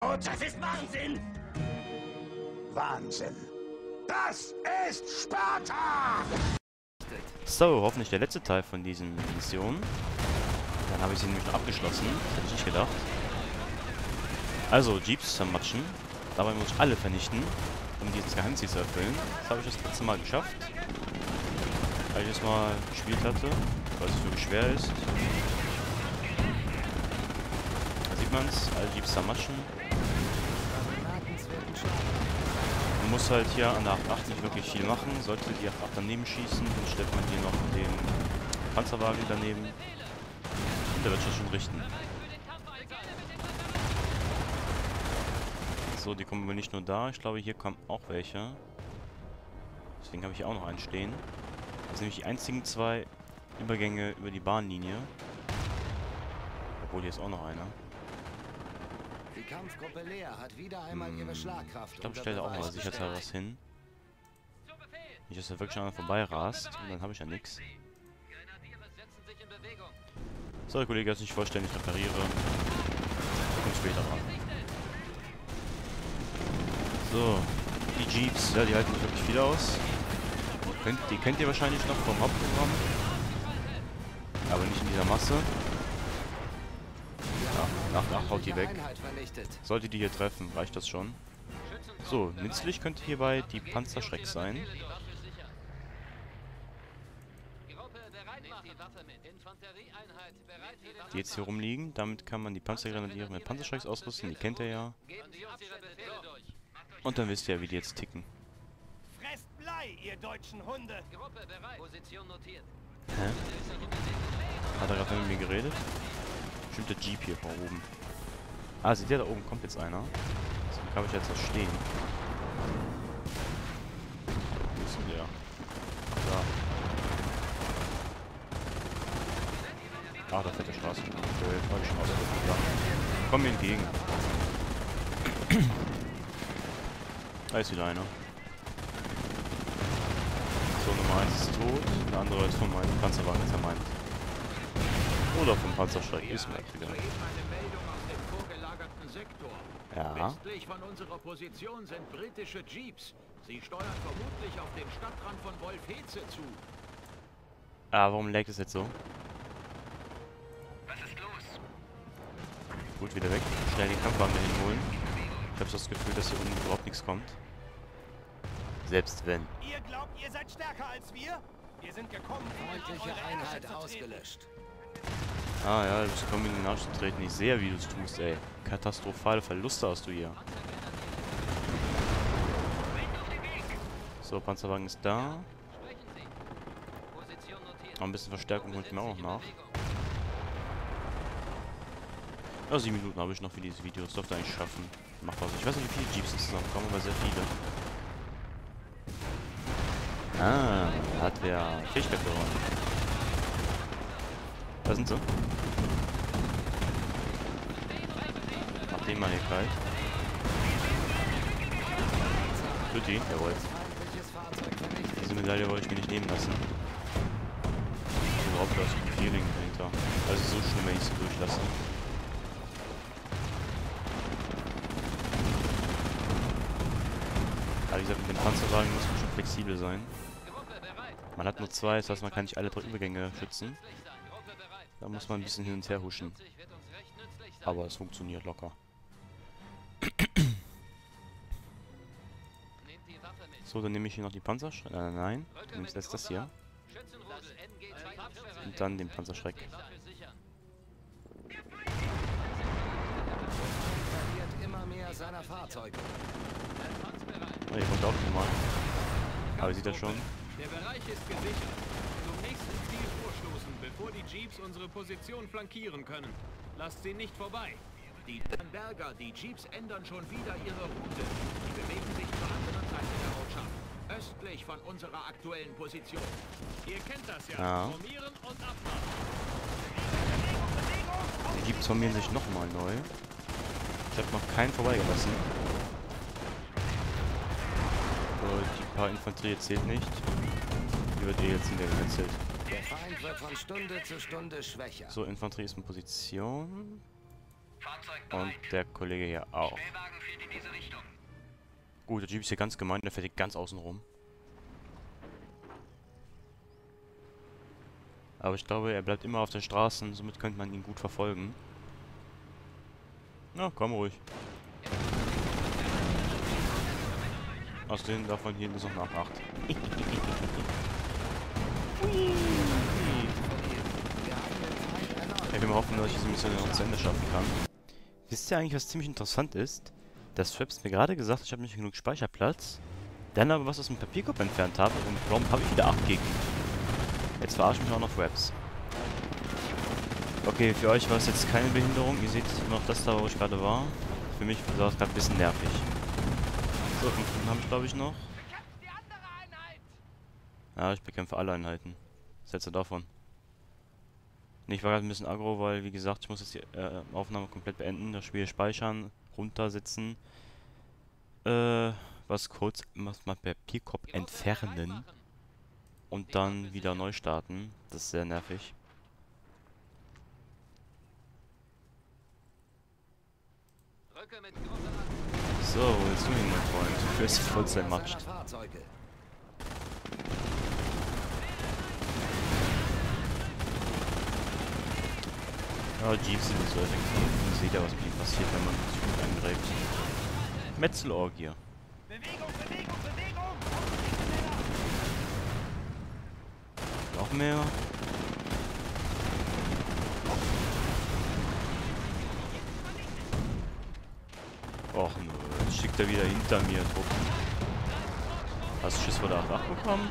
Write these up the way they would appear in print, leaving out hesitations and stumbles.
Oh, das ist Wahnsinn! Wahnsinn! Das ist Sparta! So, hoffentlich der letzte Teil von diesen Missionen. Dann habe ich sie nämlich noch abgeschlossen. Das hätte ich nicht gedacht. Also, Jeeps zermatschen. Dabei muss ich alle vernichten, um dieses Geheimziel zu erfüllen. Das habe ich das letzte Mal geschafft. Weil ich es mal gespielt hatte, weil es wirklich schwer ist. Da sieht man es, alle Jeeps zermatschen. Man muss halt hier an der 8.8 nicht wirklich viel machen. Sollte die 8.8 daneben schießen, dann stellt man hier noch den Panzerwagen daneben. Und der wird schon richten. So, die kommen aber nicht nur da. Ich glaube, hier kommen auch welche. Deswegen habe ich hier auch noch einen stehen. Das sind nämlich die einzigen zwei Übergänge über die Bahnlinie. Obwohl, hier ist auch noch einer. Die Kampfgruppe Leer hat wieder einmal ihre Schlagkraft. Ich glaube, ich stelle da auch mal sicherheitshalber was hin. Nicht, dass da wirklich einer vorbei rast. Und dann habe ich ja nichts. So, der Kollege hat sich vollständig repariere. Kommt später dran. So, die Jeeps, ja, die halten nicht wirklich viel aus. Die kennt ihr wahrscheinlich noch vom Hauptprogramm. Aber nicht in dieser Masse. Ja, nach haut die weg. Sollte die hier treffen, reicht das schon. So, nützlich könnte hierbei die Panzerschreck sein. Die jetzt hier rumliegen. Damit kann man die Panzergrenadiere mit Panzerschrecks ausrüsten. Die kennt ihr ja. Und dann wisst ihr ja, wie die jetzt ticken. Fresst Blei, ihr deutschen Hunde! Hä? Hat er gerade mit mir geredet? Bestimmt der Jeep hier von oben. Ah, seht ihr, da oben kommt jetzt einer. Deswegen habe ich jetzt was stehen. Wo ist denn der? Da. Ah, da fährt der Straße. Okay, war ich schon aus. Ja. Komm mir entgegen. Da ist wieder einer. So, Nummer 1 ist tot. Der andere ist von meinem Panzerwagen zermeint. Oder vom Panzerschreck, ist mir egal. Ja. Westlich von unserer Position sind britische Jeeps. Sie steuern vermutlich auf den Stadtrand von Wolfheze zu. Ah, warum laggt es jetzt so? Was ist los? Gut, wieder weg. Schnell den Kampfwagen dahin holen. Ich habe das Gefühl, dass hier unten überhaupt nichts kommt. Selbst wenn. Ihr glaubt, ihr seid stärker als wir? Wir sind gekommen, Freundliche Einheit ausgelöscht. Ah ja, du bist gekommen, in den Arsch zu treten. Ich sehe, wie du es tust, ey. Katastrophale Verluste hast du hier. So, Panzerwagen ist da. Noch ein bisschen Verstärkung holt mir auch noch nach. Ja, 7 Minuten habe ich noch für dieses Video. Das dürfte eigentlich schaffen. Macht was. Ich weiß nicht, wie viele Jeeps zusammenkommen, aber sehr viele. Ah, da hat wer Fähigkeit verloren. Da sind sie. Mach den mal hier kalt. Tut ihn, jawohl. Diese Medaille wollte ich mir nicht nehmen lassen. Überhaupt da ist ein Feeling dahinter. Also so schlimm, wenn ich sie durchlasse. Aber wie gesagt, mit dem Panzerwagen muss man schon flexibel sein. Man hat nur 2, das heißt, man kann nicht alle 3 Übergänge schützen. Da muss man ein bisschen hin und her huschen. Aber es funktioniert locker. So, dann nehme ich hier noch die Panzerschreck. Nein, du nimmst erst das hier. Und dann den Panzerschreck. Immer mehr seiner Fahrzeuge. Oh, hier kommt auch nochmal. Aber ihr seht das schon. Der Bereich ist gesichert. Zum nächsten Ziel vorstoßen, bevor die Jeeps unsere Position flankieren können. Lasst sie nicht vorbei. Die Berger, die Jeeps ändern schon wieder ihre Route. Die bewegen sich zur anderen Seite der Ortschaft. Östlich von unserer aktuellen Position. Ihr kennt das ja. Ja. Formieren und abwarten. Die Jeeps formieren sich nochmal neu. Ich habe noch keinen vorbeigelassen. Die paar Infanterie jetzt zählt nicht. Die wird jetzt hintergewechselt. Der Feind wird von Stunde zu Stunde schwächer. So, Infanterie ist in Position. Und der Kollege hier auch. Gut, der Jeep ist hier ganz gemein, der fährt hier ganz außen rum. Aber ich glaube, er bleibt immer auf der Straße und somit könnte man ihn gut verfolgen. Na, komm ruhig. Außerdem davon hier ist noch nach 8. Ich will mal hoffen, dass ich diese Mission noch zu Ende schaffen kann. Wisst ihr eigentlich, was ziemlich interessant ist? Dass Fraps mir gerade gesagt hat, ich habe nicht genug Speicherplatz. Dann aber was aus dem Papierkorb entfernt habe und warum habe ich wieder 8 GB? Jetzt verarsche ich mich auch noch Fraps. Okay, für euch war es jetzt keine Behinderung. Ihr seht immer noch das da, wo ich gerade war. Für mich war es gerade ein bisschen nervig. So, 5 Minuten habe ich glaube ich noch. Ja, ich bekämpfe alle Einheiten. Was hältst du davon? Ich war gerade ein bisschen aggro, weil, wie gesagt, ich muss jetzt die Aufnahme komplett beenden, das Spiel speichern, runtersetzen, was kurz mal Papierkorb entfernen und dann wieder neu starten. Das ist sehr nervig. So, wo willst du hin, mein Freund? Du führst Vollzeit Matsch. Ja, Jeeps sind so effektiv. Ihr seht ja, was mit ihm passiert, wenn man sich gut eingreift. Metzelorgie. Bewegung, Bewegung, Bewegung! Noch mehr. Och nö, jetzt schickt er wieder hinter mir Truppen. Hast du Schiss vor der 8 bekommen?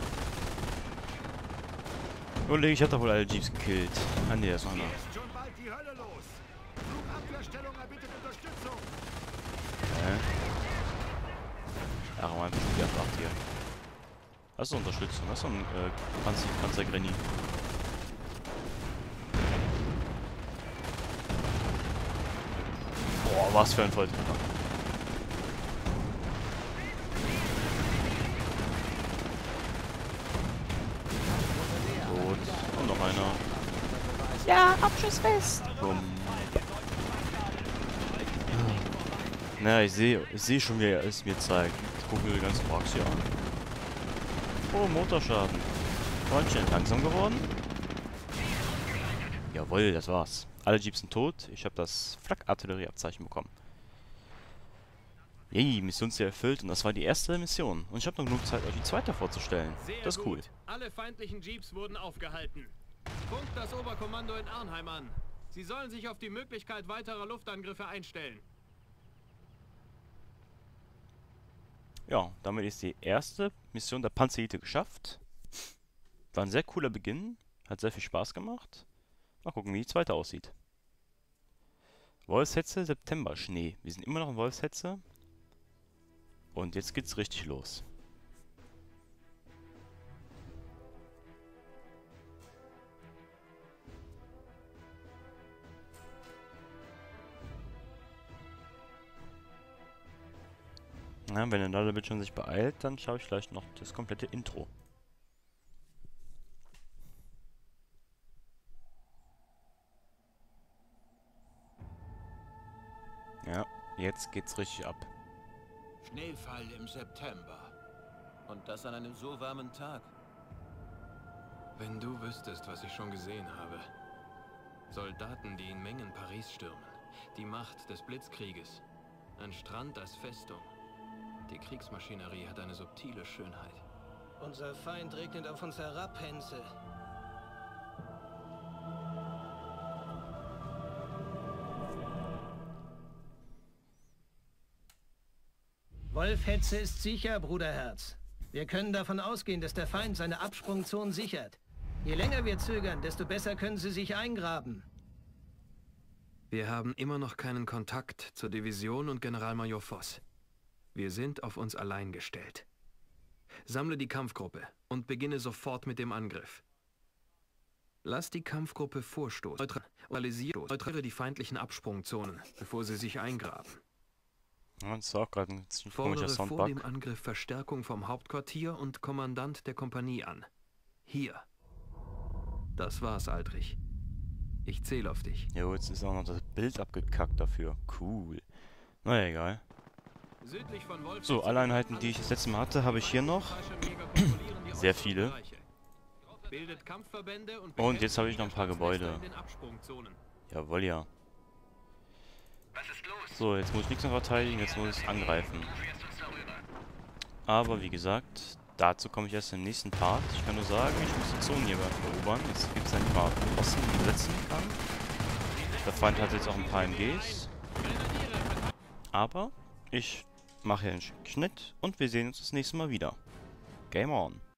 Kollege, ich hab doch wohl alle Jeeps gekillt. Ah ne, ist noch einer. Ach, mal ein bisschen die 8 hier. Hast du Unterstützung? Hast du einen Panzergrenny? Boah, was für ein Volltreffer. Gut. Und noch einer. Ja, Abschussfest. Bumm. Na, ich sehe schon, wie er es mir zeigt. Ich gucke mir die ganzen Box hier an. Oh, Motorschaden. Freundchen, langsam geworden? Jawohl, das war's. Alle Jeeps sind tot. Ich habe das Flak-Artillerieabzeichen bekommen. Yay, Missionsziel erfüllt und das war die erste Mission. Und ich habe noch genug Zeit, euch die zweite vorzustellen. Das ist cool. Alle feindlichen Jeeps wurden aufgehalten. Funkt das Oberkommando in Arnheim an. Sie sollen sich auf die Möglichkeit weiterer Luftangriffe einstellen. Ja, damit ist die erste Mission der Panzerelite geschafft. War ein sehr cooler Beginn. Hat sehr viel Spaß gemacht. Mal gucken, wie die zweite aussieht. Wolfshetze, September, Schnee. Wir sind immer noch in Wolfshetze. Und jetzt geht's richtig los. Ja, wenn der Ladebildschirm sich beeilt, dann schaue ich vielleicht noch das komplette Intro. Ja, jetzt geht's richtig ab. Schneefall im September. Und das an einem so warmen Tag. Wenn du wüsstest, was ich schon gesehen habe. Soldaten, die in Mengen Paris stürmen. Die Macht des Blitzkrieges. Ein Strand als Festung. Die Kriegsmaschinerie hat eine subtile Schönheit. Unser Feind regnet auf uns herab, Hense. Wolfhetze ist sicher, Bruderherz. Wir können davon ausgehen, dass der Feind seine Absprungzonen sichert. Je länger wir zögern, desto besser können sie sich eingraben. Wir haben immer noch keinen Kontakt zur Division und Generalmajor Voss. Wir sind auf uns allein gestellt. Sammle die Kampfgruppe und beginne sofort mit dem Angriff. Lass die Kampfgruppe vorstoßen. Neutralisiere die feindlichen Absprungzonen, bevor sie sich eingraben. Ja, das ist auch gerade ein komischer Fordere Soundbug. vor dem Angriff Verstärkung vom Hauptquartier und Kommandant der Kompanie an. Hier. Das war's, Aldrich. Ich zähle auf dich. Jo, jetzt ist auch noch das Bild abgekackt dafür. Cool. Naja, egal. Südlich von Wolf So, alle Einheiten, die ich das letzte Mal hatte, habe ich hier noch. Sehr viele. Bildet Kampfverbände Und jetzt habe ich noch ein paar Gebäude. in den Absprungzonen. Jawohl, ja. So, jetzt muss ich nichts mehr verteidigen, jetzt muss ich angreifen. Aber wie gesagt, dazu komme ich erst im nächsten Part. Ich kann nur sagen, ich muss die Zonen hier erobern. Jetzt gibt es ein paar Posten, die man setzen kann. Der Feind hat jetzt auch ein paar MGs. Aber ich mache hier einen Schnitt und wir sehen uns das nächste Mal wieder. Game on!